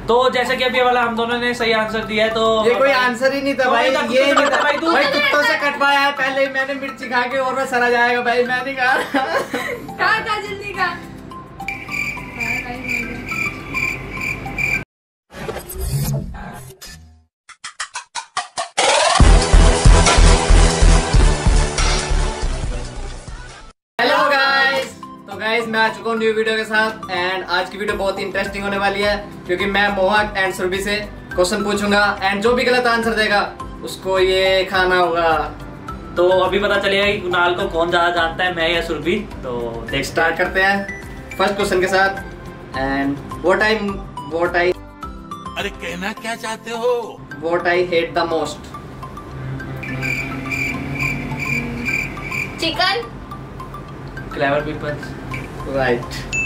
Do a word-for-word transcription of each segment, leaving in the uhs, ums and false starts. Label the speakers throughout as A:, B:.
A: तो जैसे कि अभी वाला हम दोनों ने सही आंसर दिया है, तो
B: ये कोई आंसर ही नहीं था भाई, ये नहीं था
A: भाई। तू
B: भाई कुत्तों से कटवाया है पहले ही मैंने, मिर्ची खा के और मैं सड़ा जाएगा भाई, मैं नहीं खा
C: खा खा जल्दी खा।
B: गाइस मैं आ चुका हूँ न्यू वीडियो के साथ एंड आज की वीडियो बहुत ही इंटरेस्टिंग होने वाली है क्योंकि मैं मोहक एंड सुरभि से क्वेश्चन पूछूंगा एंड जो भी गलत आंसर देगा उसको ये खाना होगा।
A: तो अभी पता चलेगा कि कुणाल को कौन ज्यादा जानता है, मैं या सुरभि। तो
B: देख स्टार्ट करते हैं फर्स्ट क्वेश्चन के साथ and what I what I
D: अरे कहना क्या चाहते हो?
B: What I hate the most.
C: Chicken.
A: Clever peoples.
B: Right.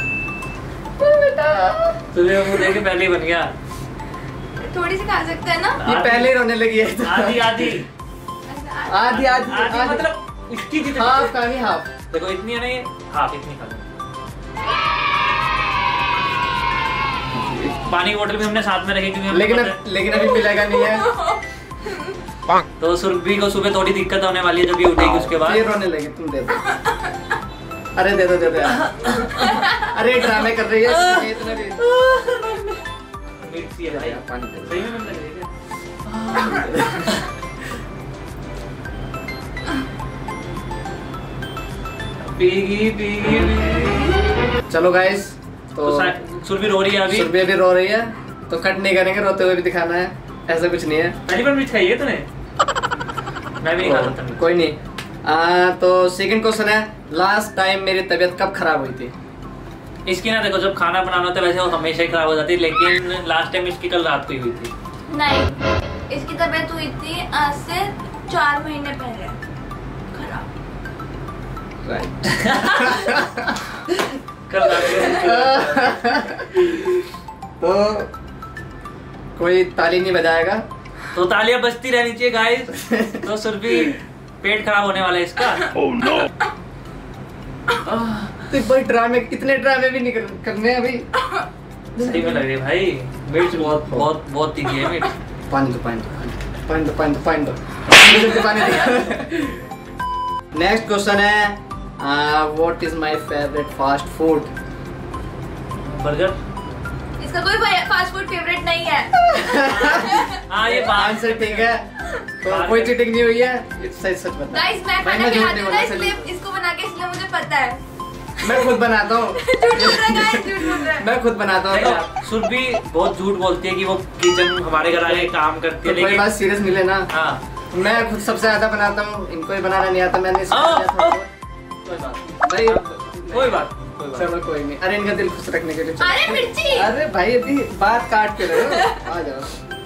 A: तुझे वो देख के पहले ही बन गया।
C: थोड़ी सी खा सकते हैं ना?
B: ये पहले ही रोने लगी है।
A: आधी आधी
B: आधी आधी
A: आधी मतलब इसकी जितनी
B: हाफ का नहीं हाफ।
A: देखो इतनी है ना, ये हाफ इतनी खा लो। पानी की बोतल भी हमने साथ में रखी क्योंकि
B: लेकिन अब, लेकिन अभी मिलेगा नहीं है।
A: तो सुरभि को सुबह थोड़ी दिक्कत होने वाली है जब ये उठेगी उसके बाद।
B: ये रोने लगी, तुम दे दो। अरे दे दो दे दो यार। अरे ड्रामे कर रही है इतना भी।
A: मिर्ची है भाई,
B: पानी दे दो।
A: सही में मन लग रही है। Piggy piggy piggy.
B: चलो गाइस तो
A: सुरभि रो रही है अभी।
B: सुरभि भी रो रही है तो कट नहीं करेंगे, रोते हुए भी दिखाना है, ऐसा कुछ नहीं है।
A: पहली बार मिर्च खाई है तूने? मैं भी नहीं खाता था।
B: कोई नहीं। आ, तो सेकंड क्वेश्चन है लास्ट टाइम मेरी तबीयत कब खराब हुई थी?
A: इसकी ना देखो जब खाना बनाना होता है वैसे वो हमेशा ही खराब हो जाती है, लेकिन लास्ट टाइम इसकी कल रात को ही हुई थी।
C: नहीं, इसकी तबीयत हुई थी आज से चार महीने पहले खराब।
B: राइट।
A: कल रात
B: तो कोई ताली नहीं बजाएगा
A: तो तालियां बजती रहनी चाहिए गाइस। तो सुरभि पेट खराब होने वाला है इसका।
D: oh, no.
B: तो भाई ड्रामे इतने ड्रामे भी नहीं करने अभी।
A: सही में लग रही है भाई, मिर्च बहुत बहुत बहुत तीखी है मिर्च।
B: पानी दो पानी दो पानी दो पानी दो पानी दो पानी दो। नेक्स्ट क्वेश्चन है what is my favourite fast food?
A: Burger.
C: इसका कोई फास्ट फूड फेवरेट नहीं है।
A: हाँ ये
B: आंसर ठीक है, तो कोई चीटिंग नहीं हुई है, ये सही सच बता।
C: गाइस मैं खाना बनाती हूं ना इसलिए इसको बना के इसलिए मुझे पता है।
B: मैं खुद बनाता हूँ।
C: झूठ बोल रहा है गाइस, झूठ बोल रहा है।
B: मैं खुद बनाता हूँ।
A: सुरभि बहुत झूठ बोलती है कि वो किचन हमारे घर आके काम करती है,
B: तो कोई बात सीरियस नहीं लेना।
A: हाँ
B: मैं खुद सबसे ज्यादा बनाता हूँ, इनको ही बनाना नहीं आता, मैंने
A: कोई बात
B: भाई
A: कोई बात
B: चलो कोई नहीं। अरे इनका दिल खुश रखने के लिए।
C: अरे मिर्ची।
B: अरे भाई अभी बात काट के रहे हो, आ जाओ।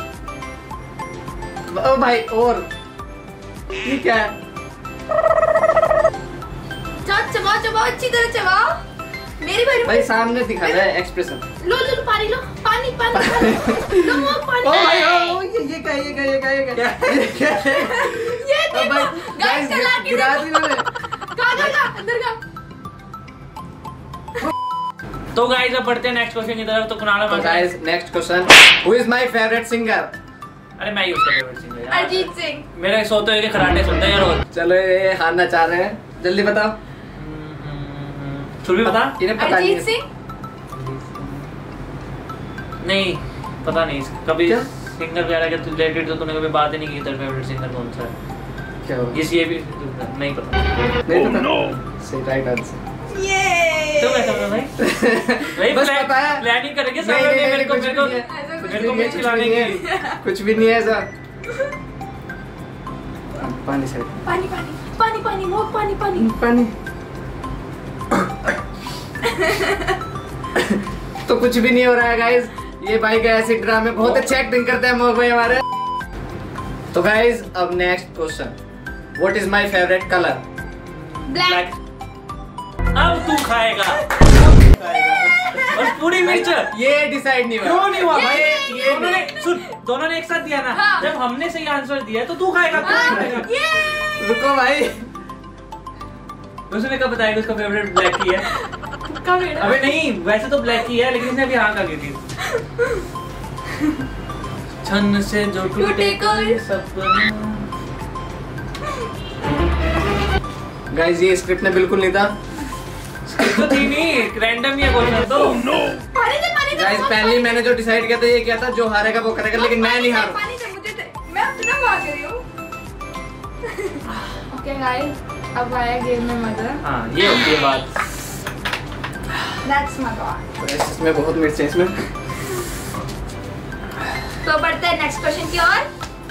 B: ओ भाई और ये क्या है?
C: चबाओ चबाओ चबाओ अच्छी तरह चबाओ। मेरी बारी
B: भाई सामने दिखा रहा है एक्सप्रेशन।
C: लो लो पानी लो, पानी पानी लो वो पानी।
B: ओ भाई ओ ये ये क्या ये क्या ये क्या ये क्या
C: ये देखो गाइस चला के
B: गिरा दी मैंने।
C: का का अंदर का।
A: तो गाइस अब बढ़ते हैं नेक्स्ट क्वेश्चन की तरफ। तो कुणाल
B: तो guys next question, who is my favourite singer?
A: अरे मैं ही उसका फेवरेट सिंगर यार।
C: अरिजीत सिंह।
A: मेरे सोते हुए के खराटे सुनते हैं रोज।
B: चलो ये हारना चाह रहे हैं, जल्दी बताओ।
A: सुरभि बता।
B: इन्हें पता नहीं
C: अरिजीत सिंह।
A: नहीं पता नहीं कभी सिंगर वगैरह के रिलेटेड तो तूने कभी बात ही नहीं की। तेरा फेवरेट सिंगर कौन सा है?
B: क्या हो?
A: ये भी नहीं पता।
B: नहीं पता। सही राइट आंसर।
C: ये
A: तो मैं समझा भाई भाई
B: बस पता है
A: प्लानिंग करेंगे सब
B: नहीं,
A: लोग।
B: नहीं,
A: मेरे को
B: कुछ
A: मेरे को
B: भी नहीं है।
A: मेरे को मिर्च खिलाने की
B: कुछ भी नहीं है ऐसा। पानी से
C: पानी पानी पानी पानी मोर पानी पानी
B: पानी। तो कुछ भी नहीं हो रहा है गाइस, ये भाई का ऐसे ड्रामे बहुत अच्छे एक्टिंग करते हैं मोह भाई हमारे। तो गाइस अब next question, what is my favourite colour?
C: Black.
A: अब तू खाएगा और पूरी मिर्च।
B: ये डिसाइड नहीं हुआ।
A: क्यों नहीं हुआ भाई?
C: ये-
B: ये
A: दोनों ने सुन दोनों ने एक साथ दिया ना।
C: हाँ।
A: जब हमने सही आंसर दिया है तो तू खाएगा। तू नहीं खाएगा।
C: ये
B: रुको भाई,
A: उसने कब बताया कि उसका फेवरेट ब्लैक ही है?
C: कब है?
A: अबे नहीं, वैसे तो ब्लैक ही है लेकिन इसने अभी हाँ कहा की थी। छन से जो टूटे कोई सपना।
B: गाइस ये स्क्रिप्ट में बिल्कुल नहीं था।
A: तो थी नहीं, रैंडम ही क्वेश्चन तो।
C: पानी दे, पानी दे।
B: गाइस पहले ही मैंने जो डिसाइड किया था ये क्या था, जो हारेगा वो करेगा, लेकिन मैं नहीं हारूं।
C: पानी दे मुझे दे, मैं अपना भाग रही हूँ। ओके गाइस, अब आया गेम में मजा।
A: हाँ ये होती है बात।
C: That's my God।
B: तो इसमें बहुत मिर्च है इसमें।
C: तो बढ़ते हैं नेक्स्ट क्वेश्चन की ओर।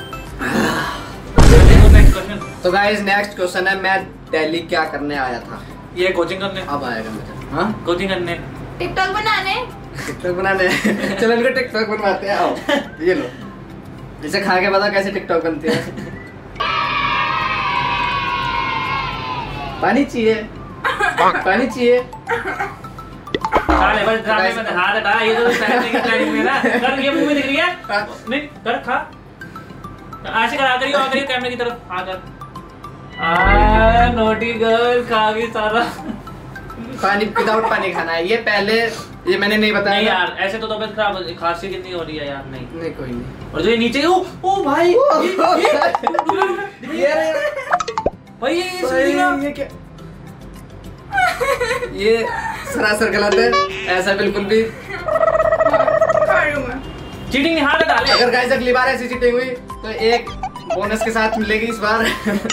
A: Next question.
B: तो गाइस नेक्स्ट क्वेश्चन है, मैं दिल्ली क्या करने आया था?
A: ये कोचिंग करने।
B: अब आएगा मुझे। हाँ
A: कोचिंग करने।
C: टिकटॉक बनाने।
B: टिकटॉक बनाने। चलो इनको टिकटॉक बनवाते हैं। आओ ये लो, इसे खा के बता कैसे टिकटॉक बनती है। पानी चाहिए, पानी चाहिए।
A: खा ले बस, ड्रामे में हाथ हटा। ये तो स्टाइल की प्लानिंग में ना। कर, ये मुंह में दिख रही है नहीं, कर खा। ऐसे करा करियो, आ करियो कैमरे की तरफ आ कर। आ नोटी गर्ल, खा गई सारा।
B: पानी विदाउट पानी खाना है। ये पहले ये मैंने नहीं बताया।
A: नहीं यार ऐसे तो तबीयत खराब, खांसी कितनी हो रही है यार। नहीं
B: नहीं कोई नहीं।
A: और जो ये नीचे, ओ ओ भाई
B: ये
A: भाई ये ये सुनिए ना।
B: ये क्या, ये सरासर गलत है, ऐसा बिल्कुल भी।
A: चीटिंग नहीं, हाथ हटा ले।
B: अगर गाइस अगली बार ऐसी चीटिंग हुई तो एक बोनस के साथ मिलेगी इस बार।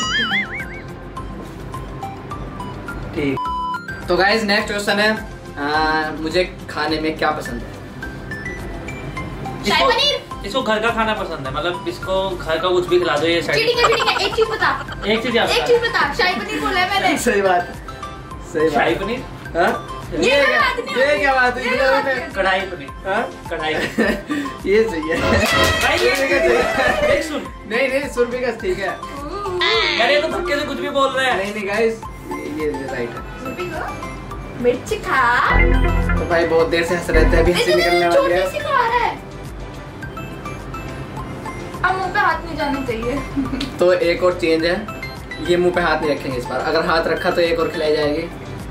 A: ठीक।
B: तो गाइस नेक्स्ट क्वेश्चन है, आ, मुझे खाने में क्या पसंद है?
C: शाही
A: इसको-
C: पनीर।
A: इसको घर का खाना पसंद है, मतलब इसको घर का कुछ भी खिला दो ये साइड।
C: चीटिंग है, चीटिंग है। एक चीज बता,
A: एक चीज याद
C: एक
A: रखना।
C: चीज बता। शाही पनीर बोला है मैंने।
B: सही बात, सही बात।
A: शाही पनीर,
B: हाँ?
C: ये
B: ये
C: मेरा
B: क्या,
C: हाथ नहीं
B: ये
C: है।
B: क्या बात
C: ये
B: हुई?
C: मेरा हाथ नहीं है।
A: कढ़ाई पनीर,
B: हाँ?
A: कढ़ाई।
B: ये सही है।
A: भाई ये देख सुन
B: नहीं नहीं सुरभि का ठीक है।
A: यार, ये तो धक्के से कुछ भी बोल रहे हैं।
B: नहीं नहीं गाइस ये राइट है।
C: सुरभि को मिर्च खा।
B: तो भाई बहुत देर से हंस रहे थे, अभी हंसी निकलने वाली
C: छोटी
B: है।
C: सी खा रहा है। अब मुंह पे हाथ नहीं जाना चाहिए।
B: तो एक और चेंज है, ये मुंह पे हाथ नहीं रखेंगे इस बार। अगर हाथ रखा तो एक और खिलाई जाएगी।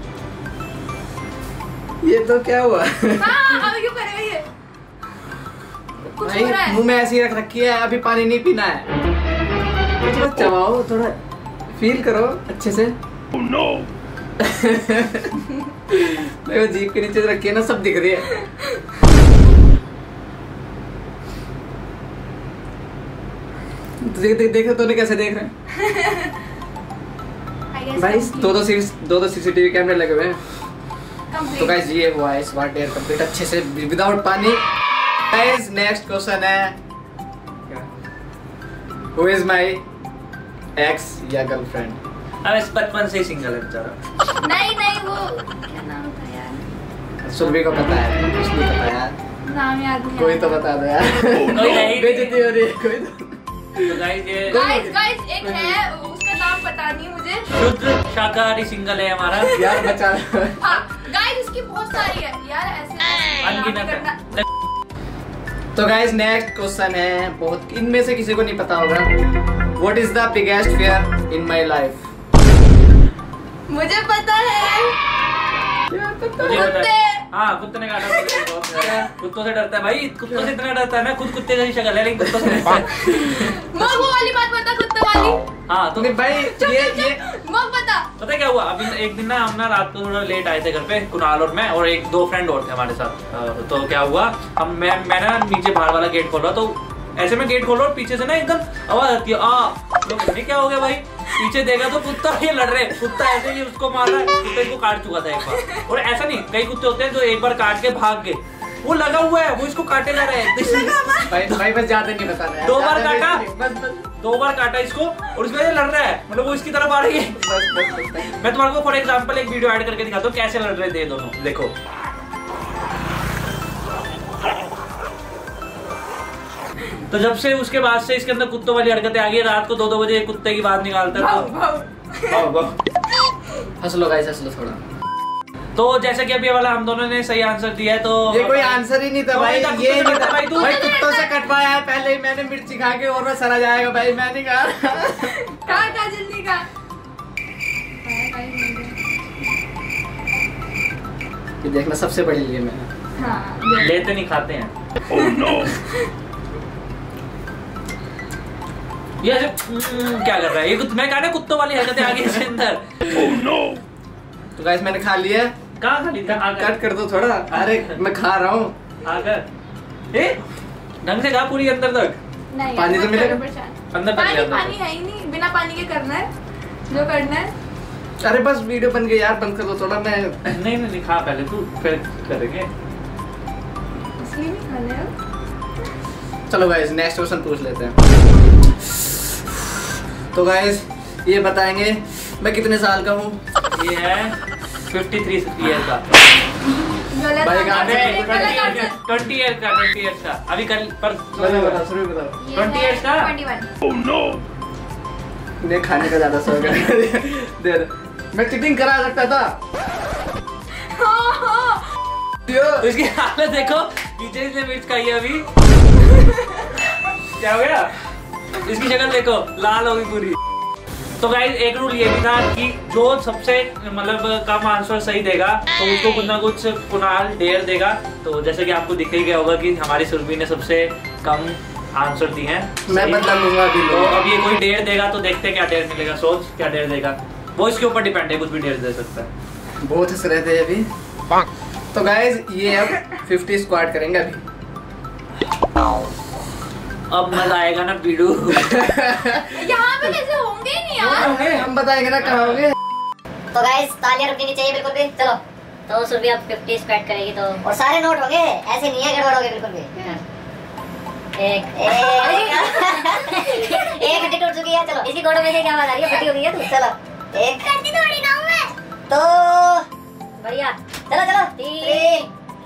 B: ये तो क्या हुआ?
C: हाँ, अब क्यों करेगा ये? कुछ
B: भाई
C: हो रहा है।
B: मुंह में ऐसी रख रखी है, अभी पानी नहीं पीना है। थोड़ा चबाओ, थोड़ा फील करो अच्छे से।
D: Oh no!
B: देखो जीभ के नीचे रखी है ना, सब दिख रही है। देख देख देखो तो नहीं कैसे देख रहे हैं
C: I guess
B: भाई।
C: complete-
B: दो दो सी दो दो सीसीटीवी कैमरे लगे हुए हैं।
C: complete।
B: तो गाइस ये हुआ है इस बार डेयर कंप्लीट अच्छे से विदाउट पानी। गाइस नेक्स्ट क्वेश्चन है, हु इज माय एक्स या गर्लफ्रेंड?
A: अब इस बचपन से ही सिंगल है बेचारा।
C: नहीं नहीं, वो क्या नाम था यार?
B: सुरभि को पता है, कुछ नहीं पता यार।
C: नाम याद नहीं।
B: कोई तो बता दो यार।
A: कोई नहीं।
B: बेइज्जती हो रही है कोई तो।
A: तो गाइस ये
C: गाइस गाइस एक है, उसका नाम पता नहीं मुझे।
A: शुद्ध शाकाहारी सिंगल है हमारा।
B: यार बचा।
C: हाँ गाइस, उसकी बहुत सारी है यार, ऐसे ऐसे नाम
A: अनगिनत
C: करना।
A: है।
B: तो गाइस नेक्स्ट क्वेश्चन है, बहुत इनमें से किसी को नहीं पता होगा। What is the biggest fear in my life?
C: मुझे पता है।
B: क्या पता?
A: मुझे पता
C: कुत्ते।
A: है। हाँ कुत्ते ने काटा मुझे बहुत ज्यादा। कुत्तों से डरता है भाई, कुत्तों से इतना डरता है। मैं खुद कुत्ते जैसी शक्ल है लेकिन कुत्तों से डरता है।
C: मग वो वाली बात बता, कुत्ते वाली।
A: हाँ तो
B: नहीं भाई ये ये
C: मग बता।
A: पता है क्या हुआ, अभी एक दिन ना हम ना रात को थोड़ा लेट आए थे घर पे, कुणाल और मैं और एक दो फ्रेंड और थे हमारे साथ। अ, तो क्या हुआ, हम मैं मैं ना नीचे बाहर वाला गेट खोल रहा, तो ऐसे में गेट खोल रहा और पीछे से ना एकदम आवाज आती है आ। तो नहीं क्या हो गया भाई, पीछे देखा तो कुत्ता ये लड़ रहे, कुत्ता ऐसे ही उसको मार रहा है। कुत्ता इसको काट चुका था एक बार। और ऐसा नहीं, कई कुत्ते होते हैं जो एक बार काट के भाग गए, वो लगा हुआ है, वो इसको काटे जा रहे हैं।
B: भाई भाई बस ज्यादा नहीं बताना है।
A: दो बार
B: ज्यादा
A: काटा?
B: नहीं, बस बस
A: दो बार काटा इसको और इसमें लड़ रहा है, मतलब वो इसकी तरफ आ रही है।
B: बस बस बस।
A: मैं तुम्हारे को फॉर एग्जांपल एक वीडियो ऐड करके दिखाता हूँ कैसे लड़ रहे थे दोनों, देखो। तो जब से उसके बाद से इसके अंदर कुत्तों वाली हरकतें आ गई, रात को दो दो बजे कुत्ते की बात निकालता है। तो
B: हंस लो गाइस, हंस लो थोड़ा।
A: तो जैसा कि अभी ये वाला हम दोनों ने सही आंसर दिया है, तो
B: ये कोई आंसर ही नहीं था भाई,
A: तो
B: ये नहीं था
A: भाई तू
B: भाई। कुत्तों से कटवाया है पहले ही मैंने, मिर्ची खा के और मैं सरा जाएगा भाई, मैं नहीं खा।
C: कहा कहा जल्दी का।
B: ये देखना सबसे बड़ी लिए मैं।
C: हाँ
A: लेते नहीं खाते हैं।
D: Oh no!
A: ये हम्म, क्या कर रहा है ये? मैं कहा ना कुत्तों वाली हरकतें आ गई इसके अंदर।
B: तो गाइस मैंने खा लिया।
A: कहाँ खा ली था?
B: कट कर दो थोड़ा। अरे मैं खा रहा हूँ।
A: आकर ए ढंग से खा पूरी अंदर तक।
C: नहीं,
B: पानी तो
C: मत
B: मिलेगा?
C: करो परेशान।
A: अंदर तक
C: पानी
A: ले अंदर
C: पानी
A: तक।
C: है ही नहीं, बिना पानी के करना है जो करना है।
B: अरे बस वीडियो बन गई यार, बंद कर दो थोड़ा। मैं
A: नहीं नहीं नहीं खा पहले तू, फिर करेंगे।
C: इसलिए नहीं खाना है।
B: चलो गाइस नेक्स्ट क्वेश्चन पूछ लेते हैं। तो गाइस ये बताएंगे मैं कितने साल का हूँ?
A: ये है तिरेपन ईयर का।
C: गलत
B: भाई का
C: आंसर है,
B: आगे
C: गलत आंसर।
A: बीस ईयर का, बीस ईयर का। अभी कल पर
B: बताओ बताओ शुरू बताओ।
C: ये
A: ट्वेंटी
C: है
A: years का?
C: इक्कीस।
B: इन्हें खाने का ज्यादा शौक है। दे दे। मैं चीटिंग करा सकता था।
C: हाँ, हाँ।
A: तो इसकी हालत देखो, पीछे इसने मिर्च खाई है अभी। क्या हो गया? इसकी शक्ल देखो, लाल हो गई पूरी। तो गाइस एक रूल ये भी था कि जो सबसे मतलब कम आंसर सही देगा तो उसको कुछ ना कुछ कुणाल डेयर देगा। तो जैसे कि आपको दिख ही गया होगा कि हमारी सुरभि ने सबसे कम आंसर दी हैं।
B: मैं बदला लूंगा अभी।
A: तो अब ये कोई डेयर देगा तो देखते हैं क्या डेयर मिलेगा। सोच क्या डेयर देगा, वो इसके ऊपर डिपेंड है, कुछ भी डेयर दे सकता है।
B: बहुत हंस रहे थे अभी। तो गाइस ये अब पचास स्क्वाट करेंगे अभी।
A: अब मजा आएगा ना पीड़ू।
C: यहाँ पे कैसे होंगे ही नहीं यार।
B: होंगे, हम बताएंगे ना कहाँ होंगे।
E: तो गाइस तालियां रुकनी नहीं चाहिए बिल्कुल भी। चलो तो सुरभि अब पचास स्क्वाट करेगी तो और सारे नोट होंगे, ऐसे नहीं है गड़बड़ होगे बिल्कुल भी। एक एक एक हड्डी टूट चुकी है। चलो इसकी गोड़ों में से क्या आवाज आ रही है? फटी हो गई है तू। चलो एक हड्डी तोड़ी ना हूं मैं तो बढ़िया। चलो चलो तीन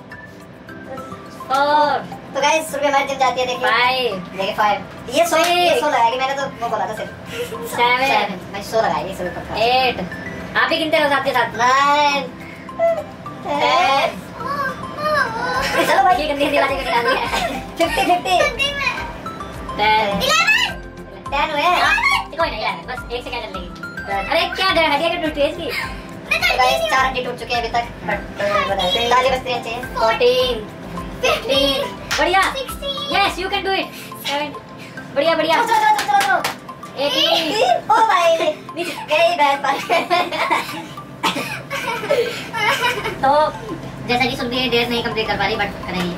E: फोर। तो गाइस सुरभि हमारी जिम जाती है। देखिए फाइव, देखिए फाइव। ये सो ये सो लगाएगी, मैंने तो वो बोला था सिर्फ। सेवन, मैं सो लगाएगी सुरभि पक्का। एट, आप ही गिनते रहो साथ के साथ। Nine, ten. चलो भाई ये गंदी गंदी बातें करके डाल दी है। Fifty fifty. Ten, eleven. Ten हुए। कोई नहीं इलेवन, बस एक सेकंड चलेगी। अरे क्या डर हटिया के टूटी है इसकी। तो गाइस चार हड्डी टूट चुके हैं अभी तक, बट ताली बजती रहनी चाहिए। फोर्टीन, फिफ्टीन, बढ़िया। Yes you can do it. Seven, बढ़िया बढ़िया। चलो चलो चलो चलो। एटीन। ओ भाई गई बैठ पर। तो जैसा कि सुनती डेढ़ नहीं कंप्लीट कर पा रही बट करेंगी।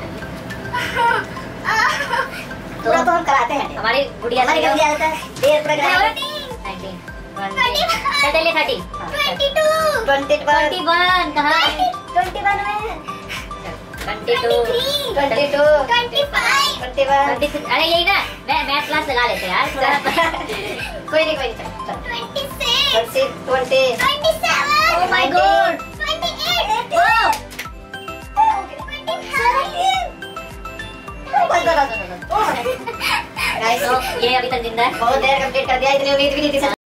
E: तो तो हम कराते हैं। हमारी गुड़िया हमारी गुड़िया होता है डेढ़ पूरा कराएंगे। नाइनटीन, चल ले thirty, twenty two, twenty one कहाँ? ट्वेंटी वन में twenty two, twenty two, twenty five, twenty one. अरे यही ना मैं मैथ क्लास लगा लेते यार थोड़ा। कोई नहीं कोई नहीं। Twenty six, twenty, twenty seven, oh my god, twenty eight, wow, twenty nine. Guys तो ये अभी तक जिंदा है। बहुत देर कंप्लीट कर दिया, इतनी उम्मीद भी नहीं थी।